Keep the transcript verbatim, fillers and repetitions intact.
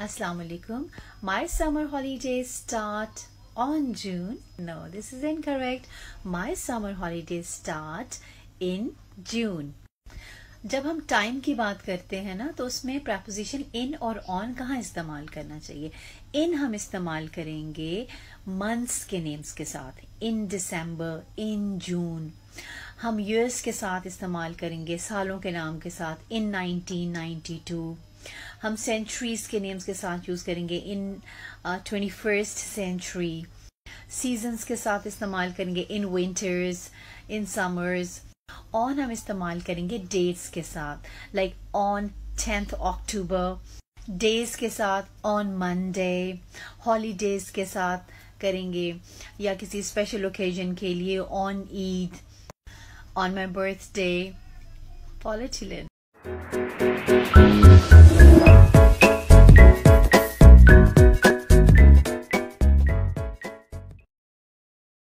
Assalamu alaikum. My summer holidays start on June. No, this is incorrect. My summer holidays start in June. जब हम time की बात करते हैं ना तो उसमें प्रपोजिशन इन और ऑन कहाँ इस्तेमाल करना चाहिए. इन हम इस्तेमाल करेंगे मंथ्स के नेम्स के साथ. इन दिसंबर, इन जून. हम ईयर्स के साथ इस्तेमाल करेंगे सालों के नाम के साथ. In nineteen ninety two. हम सेंचुरीज के नेम्स के साथ यूज करेंगे in twenty first century. Seasons के साथ इस्तेमाल करेंगे in winters, in summers. On हम इस्तेमाल करेंगे डेट्स के साथ, like on tenth October. Days के साथ ऑन मंडे. हॉलीडेज के साथ करेंगे या किसी स्पेशल ओकेजन के लिए on Eid, on my birthday. Follow चिलन.